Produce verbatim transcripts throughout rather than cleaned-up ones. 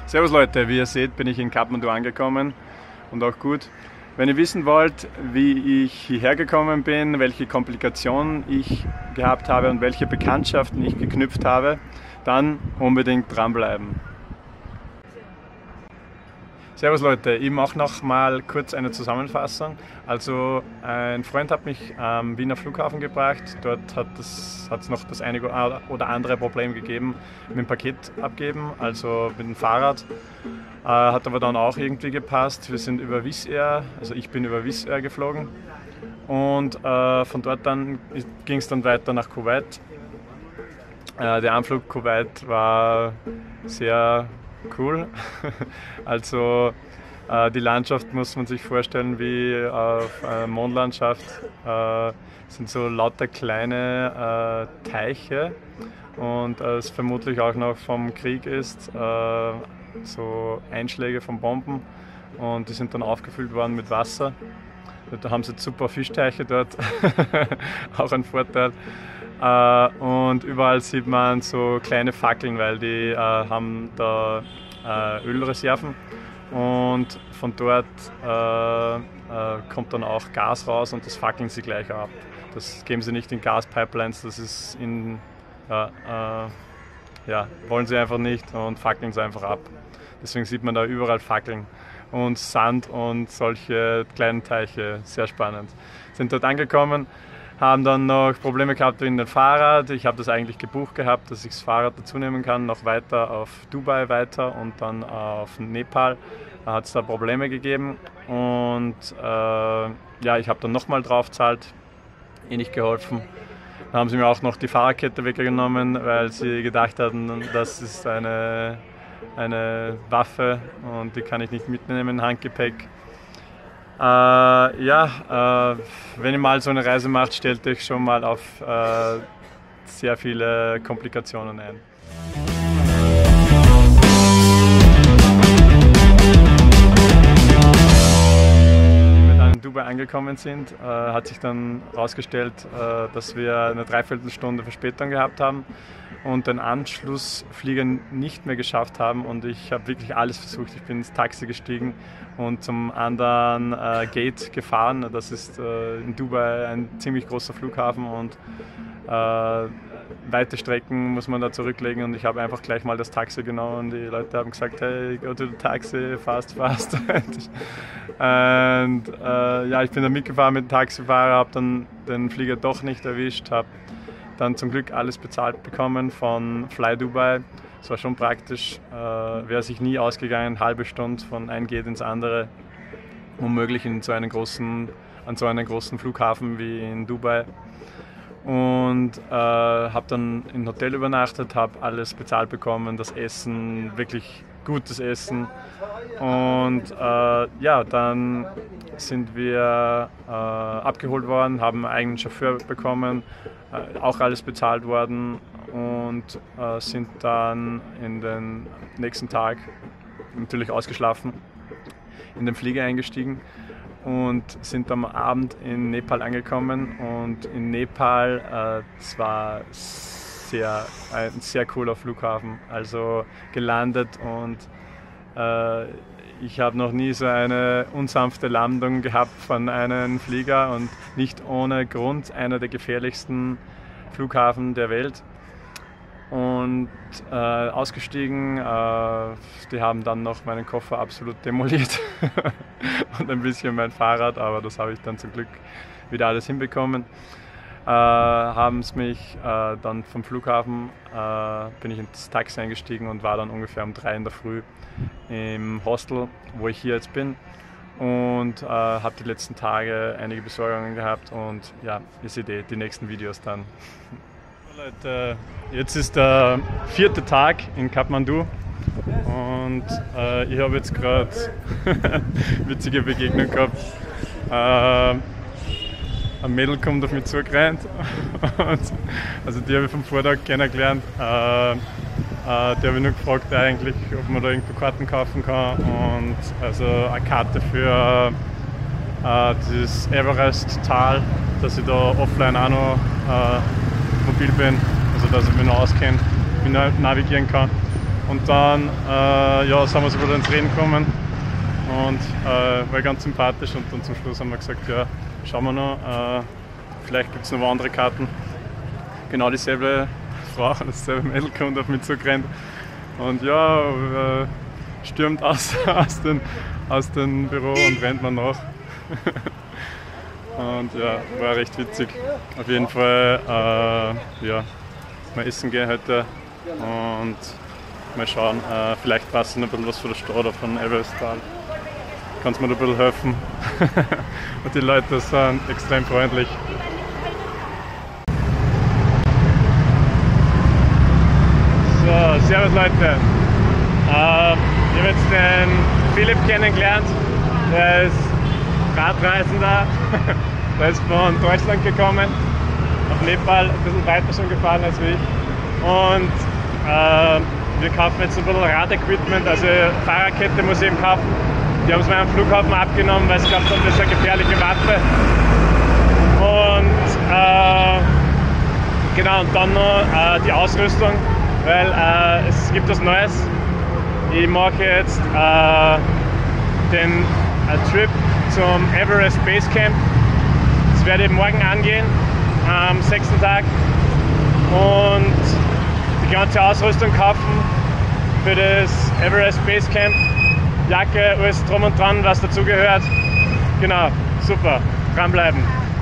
Servus Leute, wie ihr seht, bin ich in Kathmandu angekommen und auch gut. Wenn ihr wissen wollt, wie ich hierher gekommen bin, welche Komplikationen ich gehabt habe und welche Bekanntschaften ich geknüpft habe, dann unbedingt dranbleiben. Servus Leute, ich mache noch mal kurz eine Zusammenfassung. Also ein Freund hat mich am Wiener Flughafen gebracht. Dort hat es hat's noch das eine oder andere Problem gegeben mit dem Paket abgeben, also mit dem Fahrrad. Äh, hat aber dann auch irgendwie gepasst. Wir sind über Wizz Air, also ich bin über Wizz Air geflogen. Und äh, von dort dann ging es dann weiter nach Kuwait. Äh, der Anflug Kuwait war sehr cool. Also äh, die Landschaft muss man sich vorstellen wie auf einer Mondlandschaft. Es äh, sind so lauter kleine äh, Teiche und äh, es vermutlich auch noch vom Krieg ist, äh, so Einschläge von Bomben und die sind dann aufgefüllt worden mit Wasser. Da haben sie jetzt super Fischteiche dort, auch ein Vorteil. Uh, und überall sieht man so kleine Fackeln, weil die uh, haben da uh, Ölreserven und von dort uh, uh, kommt dann auch Gas raus und das fackeln sie gleich ab. Das geben sie nicht in Gaspipelines, das ist in, uh, uh, ja, wollen sie einfach nicht und fackeln sie einfach ab. Deswegen sieht man da überall Fackeln und Sand und solche kleinen Teiche, sehr spannend. Sind dort angekommen, haben dann noch Probleme gehabt wegen dem Fahrrad. Ich habe das eigentlich gebucht gehabt, dass ich das Fahrrad dazu nehmen kann, noch weiter auf Dubai weiter und dann auf Nepal. Da hat es da Probleme gegeben und äh, ja, ich habe dann nochmal drauf gezahlt, eh nicht geholfen. Dann haben sie mir auch noch die Fahrradkette weggenommen, weil sie gedacht hatten, das ist eine, eine Waffe und die kann ich nicht mitnehmen im Handgepäck. Äh, ja, äh, wenn ihr mal so eine Reise macht, stellt euch schon mal auf äh, sehr viele Komplikationen ein. Wenn wir dann in Dubai angekommen sind, äh, hat sich dann herausgestellt, äh, dass wir eine Dreiviertelstunde Verspätung gehabt haben und den Anschlussflieger nicht mehr geschafft haben und ich habe wirklich alles versucht. Ich bin ins Taxi gestiegen und zum anderen äh, Gate gefahren. Das ist äh, in Dubai ein ziemlich großer Flughafen und äh, weite Strecken muss man da zurücklegen und ich habe einfach gleich mal das Taxi genommen und die Leute haben gesagt, hey, go to the taxi, fast, fast. Und äh, ja, ich bin da mitgefahren mit dem Taxifahrer, habe dann den Flieger doch nicht erwischt, habe dann zum Glück alles bezahlt bekommen von Fly Dubai. Es war schon praktisch, äh, wäre sich nie ausgegangen, eine halbe Stunde von einem Gate ins andere, unmöglich in so einen großen, an so einem großen Flughafen wie in Dubai. Und äh, habe dann im Hotel übernachtet, habe alles bezahlt bekommen, das Essen, wirklich gutes Essen. Und äh, ja, dann sind wir äh, abgeholt worden, haben einen eigenen Chauffeur bekommen, äh, auch alles bezahlt worden und äh, sind dann in den nächsten Tag natürlich ausgeschlafen, in den Flieger eingestiegen und sind am Abend in Nepal angekommen. Und in Nepal, äh, es war sehr, ein sehr cooler Flughafen, also gelandet und äh, ich habe noch nie so eine unsanfte Landung gehabt von einem Flieger und nicht ohne Grund einer der gefährlichsten Flughafen der Welt. Und äh, ausgestiegen, äh, die haben dann noch meinen Koffer absolut demoliert und ein bisschen mein Fahrrad, aber das habe ich dann zum Glück wieder alles hinbekommen. Äh, haben es mich äh, dann vom Flughafen, äh, bin ich ins Taxi eingestiegen und war dann ungefähr um drei in der Früh im Hostel, wo ich hier jetzt bin, und äh, habe die letzten Tage einige Besorgungen gehabt und ja, ihr seht eh die nächsten Videos dann. Leute, jetzt ist der vierte Tag in Kathmandu und äh, ich habe jetzt gerade witzige Begegnung gehabt. Äh, ein Mädel kommt auf mich zugerannt, also die habe ich vom Vortag kennengelernt. Äh, äh, die habe ich nur gefragt eigentlich, ob man da irgendwo Karten kaufen kann und also eine Karte für äh, dieses Everest-Tal, dass ich da offline auch noch äh, mobil bin, also dass ich mich noch auskenne, mich navigieren kann. Und dann äh, ja, sind wir so wieder ins Reden gekommen und äh, war ganz sympathisch. Und dann zum Schluss haben wir gesagt, ja, schauen wir noch, äh, vielleicht gibt es noch andere Karten. Genau dieselbe Frau, dasselbe Mädel kommt auf mich zugerannt und ja, äh, stürmt aus, aus, den, aus dem Büro und rennt mir nach. Und ja, war recht witzig. Auf jeden Fall, äh, ja, mal essen gehen heute und mal schauen, äh, vielleicht passt noch ein bisschen was von der Stadt oder von Everestal. Kannst mir da ein bisschen helfen. Und die Leute sind extrem freundlich. So, servus Leute. Äh, ich habe jetzt den Philipp kennengelernt. Der ist Radreisender. Der ist von Deutschland gekommen, auf Nepal, ein bisschen weiter schon gefahren als ich. Und äh, wir kaufen jetzt ein bisschen Radequipment, also Fahrradkette muss ich eben kaufen. Die haben es mir am Flughafen abgenommen, weil sie glaubt haben, das ist eine gefährliche Waffe. Und äh, genau, und dann noch äh, die Ausrüstung, weil äh, es gibt was Neues. Ich mache jetzt äh, den äh, Trip zum Everest Base Camp. Das werde ich morgen angehen, am sechsten Tag. Und die ganze Ausrüstung kaufen für das Everest Base Camp. Jacke, alles drum und dran, was dazugehört. Genau, super, dranbleiben.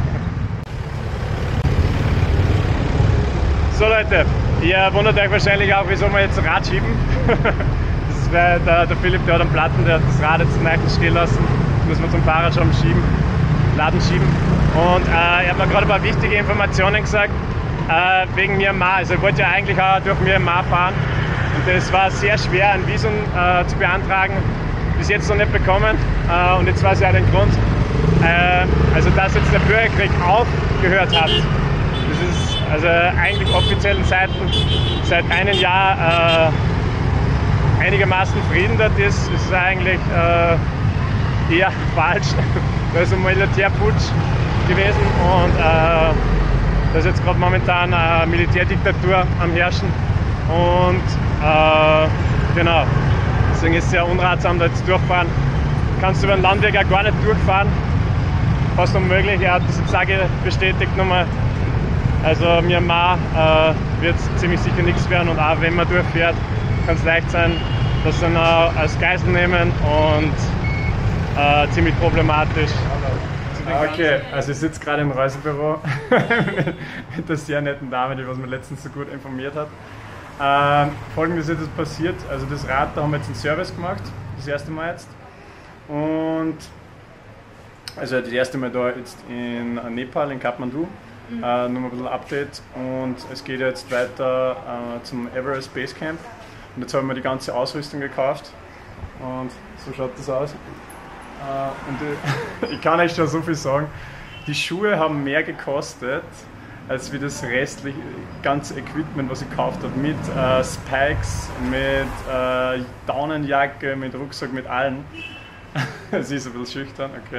So Leute, ihr wundert euch wahrscheinlich auch, wieso wir jetzt Rad schieben. Das ist, weil der, der Philipp, der hat einen Platten, der hat das Rad jetzt leicht stehen lassen. Das müssen wir zum Fahrradschirm schieben, Laden schieben. Und äh, er hat mir gerade ein paar wichtige Informationen gesagt, äh, wegen Myanmar. Also ich wollte ja eigentlich auch durch Myanmar fahren. Und das war sehr schwer, ein Visum äh, zu beantragen. Bis jetzt noch nicht bekommen. Äh, und jetzt weiß ich auch den Grund. Äh, also dass jetzt der Bürgerkrieg aufgehört hat. Das ist also eigentlich offiziellen Seiten seit einem Jahr äh, einigermaßen Frieden dort ist. Das ist eigentlich äh, eher falsch. Da ist ein Militärputsch gewesen und äh, da ist jetzt gerade momentan eine Militärdiktatur am Herrschen. Und äh, genau, deswegen ist es sehr unratsam, da jetzt durchfahren. Kannst du über den Landweg auch gar nicht durchfahren. Fast unmöglich, er hat das jetzt auch bestätigt nochmal. Also Myanmar äh, wird ziemlich sicher nichts werden und auch wenn man durchfährt, kann es leicht sein, dass sie ihn als Geisel nehmen und äh, ziemlich problematisch. Okay, also ich sitze gerade im Reisebüro mit der sehr netten Dame, die was mir letztens so gut informiert hat. Ähm, Folgendes ist jetzt passiert, also das Rad, da haben wir jetzt einen Service gemacht, das erste Mal jetzt. Und also das erste Mal da jetzt in Nepal, in Kathmandu. Mhm. Äh, nur mal ein bisschen Update und es geht jetzt weiter äh, zum Everest Base Camp. Und jetzt haben wir die ganze Ausrüstung gekauft und so schaut das aus. Äh, und ich, ich kann euch schon so viel sagen, die Schuhe haben mehr gekostet als wie das restliche ganze Equipment, was ich gekauft habe, mit äh, Spikes, mit äh, Daunenjacke, mit Rucksack, mit allen. Sie ist ein bisschen schüchtern, okay.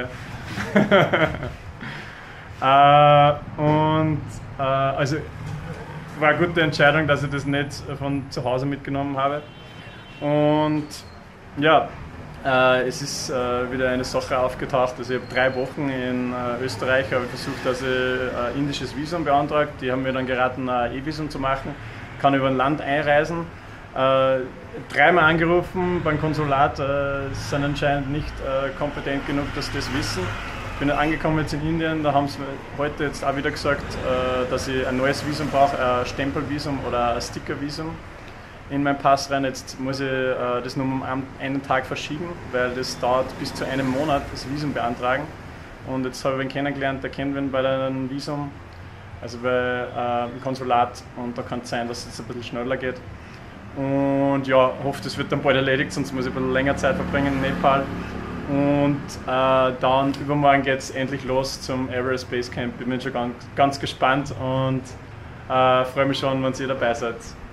äh, und äh, also war eine gute Entscheidung, dass ich das nicht von zu Hause mitgenommen habe. Und ja, äh, es ist äh, wieder eine Sache aufgetaucht. Also ich habe drei Wochen in äh, Österreich habe ich versucht, dass ich äh, indisches Visum beantragt. Die haben mir dann geraten, ein E-Visum zu machen. Kann über ein Land einreisen. Äh, dreimal angerufen beim Konsulat, äh, sind anscheinend nicht äh, kompetent genug, dass sie das wissen. Ich bin angekommen jetzt in Indien, da haben sie heute jetzt auch wieder gesagt, äh, dass ich ein neues Visum brauche, ein Stempelvisum oder ein Stickervisum in meinen Pass rein. Jetzt muss ich äh, das nur um einen Tag verschieben, weil das dauert bis zu einem Monat, das Visum beantragen. Und jetzt habe ich ihn kennengelernt, der kennt ihn bei einem Visum, also bei äh, im Konsulat, und da kann es sein, dass es jetzt ein bisschen schneller geht. Und ja, hoffe, das wird dann bald erledigt, sonst muss ich ein bisschen länger Zeit verbringen in Nepal. Und äh, dann übermorgen geht es endlich los zum Everest Base Camp. Ich bin schon ganz, ganz gespannt und äh, freue mich schon, wenn ihr dabei seid.